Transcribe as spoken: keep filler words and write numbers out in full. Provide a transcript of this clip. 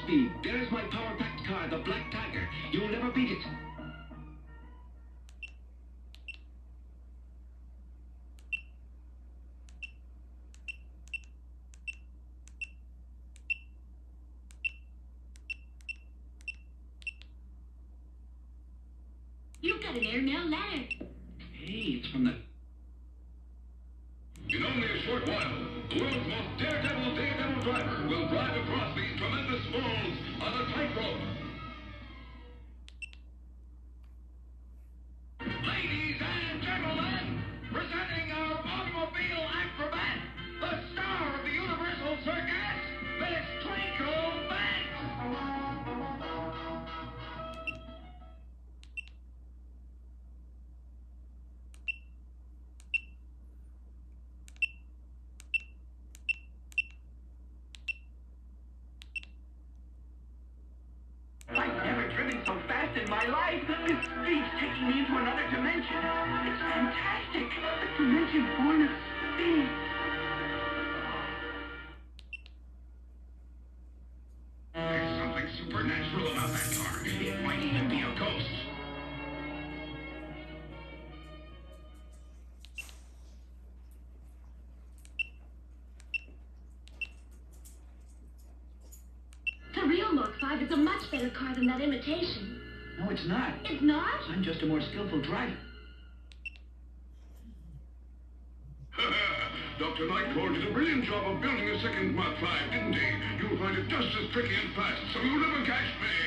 speed. There's my power-packed car, the Black Tiger. You'll never beat it. You've got an airmail ladder. Hey, it's from the... In only a short while, the world's most daredevil daredevil driver will drive across these tremendous falls on a tightrope. Ladies and gentlemen, presenting our automobile acrobat, the star of the Universal Circus, Miss Twinkle Banks. I've never driven so fast in my life. This speed's taking me into another dimension. It's fantastic. A dimension born of speed. There's something supernatural about that car. It might even be a ghost. The real Mark five is a much better car than that imitation. No, it's not. It's not? I'm just a more skillful driver. Doctor Nighthorn did a brilliant job of building a second Mark five, didn't he? You'll find it just as tricky and fast, so you'll never catch me.